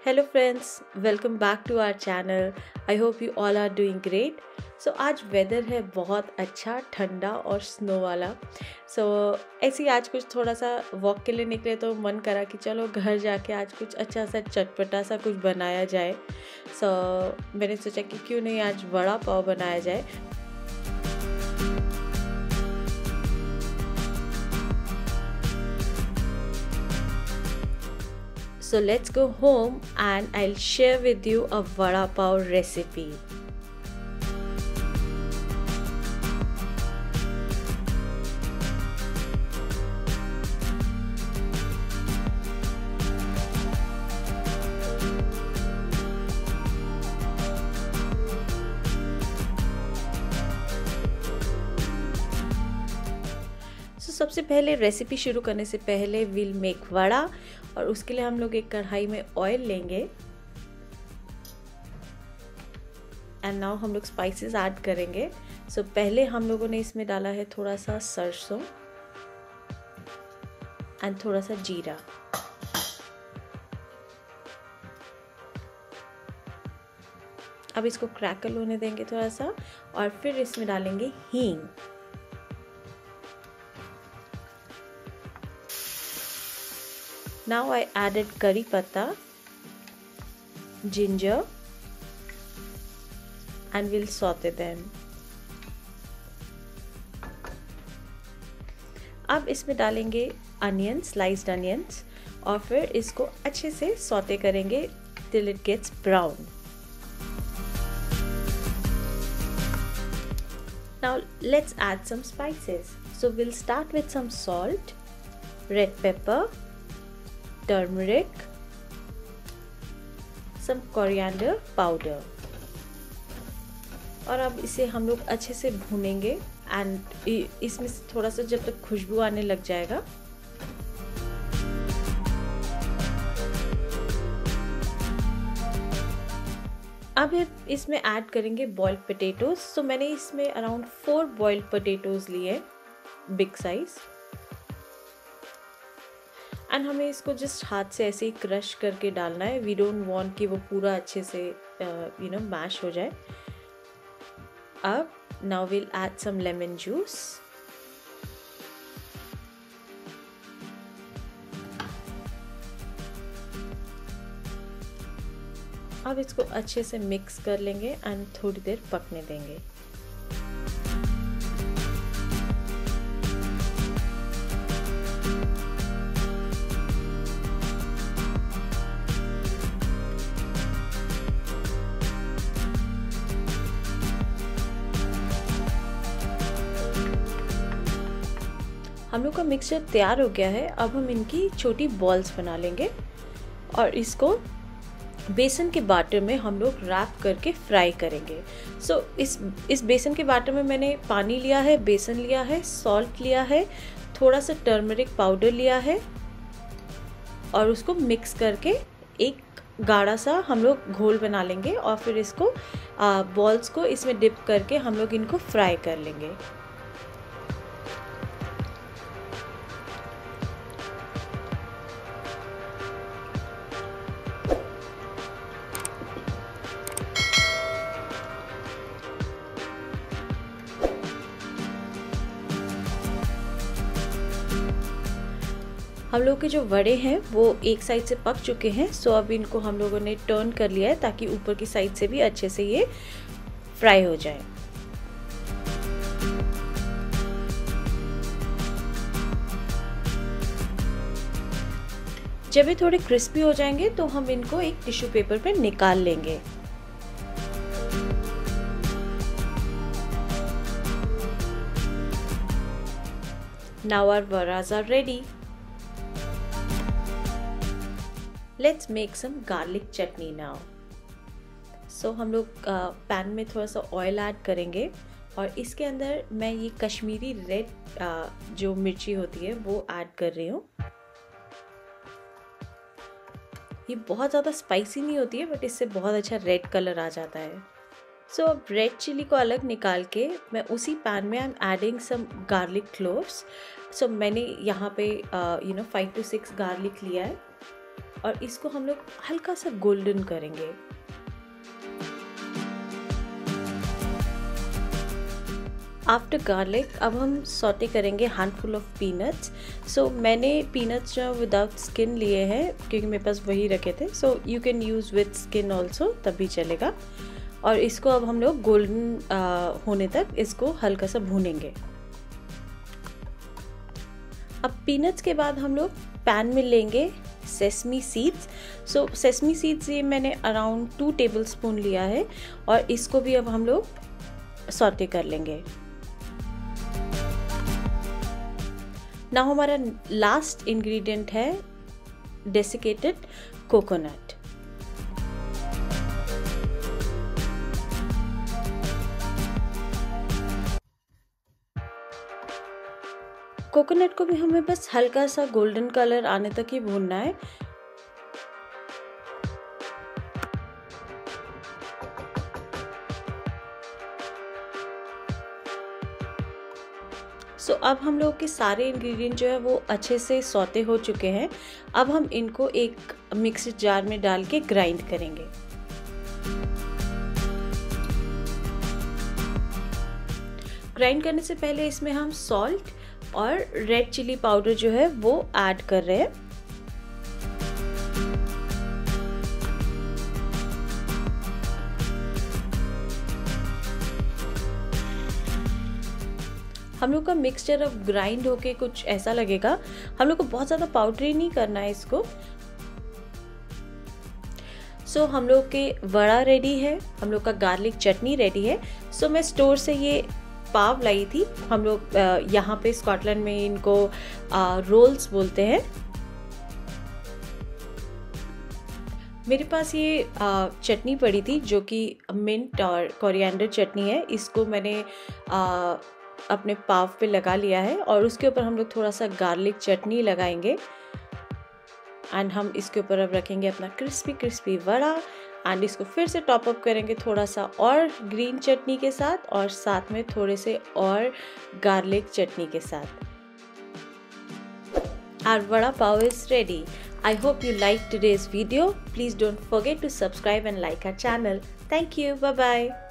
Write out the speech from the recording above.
Hello friends, welcome back to our channel. I hope you all are doing great. So आज weather है बहुत अच्छा, ठंडा और स्नो वाला। ऐसे ही आज कुछ थोड़ा सा वॉक के लिए निकले तो मन करा कि चलो घर जाके आज कुछ अच्छा सा चटपटा सा कुछ बनाया जाए। मैंने सोचा कि क्यों नहीं आज वड़ा पाव बनाया जाए। So let's go home and I'll share with you a vada pav recipe. सबसे पहले रेसिपी शुरू करने से पहले विल मेक वड़ा, और उसके लिए हम लोग एक कढ़ाई में ऑयल लेंगे। एंड नाउ हम लोग स्पाइसेस ऐड करेंगे। पहले हम लोगों ने इसमें डाला है थोड़ा सा सरसों एंड थोड़ा सा जीरा। अब इसको क्रैकल होने देंगे थोड़ा सा, और फिर इसमें डालेंगे हींग। Now I added curry patta, ginger, and we'll saute them. अब इसमें डालेंगे अनियन, स्लाइस्ड अनियंस, और फिर इसको अच्छे से सौते करेंगे till it gets brown. Now let's add some spices. So we'll start with some salt, red pepper, turmeric, some coriander powder, और अब इसे हम लोग अच्छे से भूनेंगे। एंड इसमें थोड़ा सा जब तक खुशबू आने लग जाएगा, अब इसमें ऐड करेंगे बॉइल्ड पोटैटोज। सो मैंने इसमें अराउंड 4 बॉइल्ड पोटैटोज लिए, बिग साइज। एंड हमें इसको जस्ट हाथ से ऐसे ही क्रश करके डालना है। वी डोंट वांट कि वो पूरा अच्छे से मैश हो जाए। अब now will add some lemon juice. अब इसको अच्छे से मिक्स कर लेंगे एंड थोड़ी देर पकने देंगे। हम लोग का मिक्सचर तैयार हो गया है। अब हम इनकी छोटी बॉल्स बना लेंगे और इसको बेसन के बैटर में हम लोग रैप करके फ्राई करेंगे। इस बेसन के बैटर में मैंने पानी लिया है, बेसन लिया है, सॉल्ट लिया है, थोड़ा सा टर्मरिक पाउडर लिया है, और उसको मिक्स करके एक गाढ़ा सा हम लोग घोल बना लेंगे। और फिर इसको बॉल्स को इसमें डिप करके हम लोग इनको फ्राई कर लेंगे। हम लोग के जो वड़े हैं वो एक साइड से पक चुके हैं। अब इनको हम लोगों ने टर्न कर लिया है ताकि ऊपर की साइड से भी अच्छे से ये फ्राई हो जाए। जब ये थोड़े क्रिस्पी हो जाएंगे तो हम इनको एक टिश्यू पेपर पे निकाल लेंगे। Now our varas are ready. Let's make some garlic chutney now. हम लोग पैन में थोड़ा सा ऑयल ऐड करेंगे, और इसके अंदर मैं ये कश्मीरी रेड जो मिर्ची होती है वो ऐड कर रही हूँ। ये बहुत ज़्यादा स्पाइसी नहीं होती है, बट इससे बहुत अच्छा रेड कलर आ जाता है। अब रेड चिली को अलग निकाल के मैं उसी पैन में I am adding some garlic cloves. मैंने यहाँ पे 5 to 6 गार्लिक लिया है। और इसको हम लोग हल्का सा गोल्डन करेंगे। आफ्टर गार्लिक अब हम सॉटे करेंगे हैंडफुल ऑफ पीनट्स। सो मैंने पीनट्स जो विदाउट स्किन लिए हैं क्योंकि मेरे पास वही रखे थे। So you can use with skin also, तब भी चलेगा। और इसको अब हम लोग गोल्डन होने तक इसको हल्का सा भूनेंगे। अब पीनट्स के बाद हम लोग पैन में लेंगे sesame seeds. So sesame seeds ये मैंने अराउंड 2 टेबलस्पून लिया है और इसको भी अब हम लोग सॉटे कर लेंगे। ना हमारा लास्ट इंग्रेडिएंट है डेसिकेटेड कोकोनट। कोकोनट को भी हमें बस हल्का सा गोल्डन कलर आने तक ही भूनना है। सो अब हम लोग के सारे इंग्रेडिएंट जो है वो अच्छे से सौते हो चुके हैं। अब हम इनको एक मिक्सर जार में डाल के ग्राइंड करेंगे। ग्राइंड करने से पहले इसमें हम सॉल्ट और रेड चिली पाउडर जो है वो ऐड कर रहे हैं। हम लोग का मिक्सचर अब ग्राइंड होके कुछ ऐसा लगेगा। हम लोग को बहुत ज़्यादा पाउडरी नहीं करना है इसको। सो हम लोग के वड़ा रेडी है, हम लोग का गार्लिक चटनी रेडी है। सो मैं स्टोर से ये पाव लाई थी। हम लोग यहाँ पे स्कॉटलैंड में इनको रोल्स बोलते हैं। मेरे पास ये चटनी पड़ी थी जो कि मिंट और कोरिएंडर चटनी है। इसको मैंने अपने पाव पे लगा लिया है और उसके ऊपर हम लोग थोड़ा सा गार्लिक चटनी लगाएंगे एंड हम इसके ऊपर अब रखेंगे अपना क्रिस्पी वड़ा एंड इसको फिर से टॉप अप करेंगे थोड़ा सा और ग्रीन चटनी के साथ और साथ में थोड़े से और गार्लिक चटनी के साथ। Our vada pav is ready. I hope you liked today's video. Please don't forget to subscribe and like our channel. Thank you. Bye bye.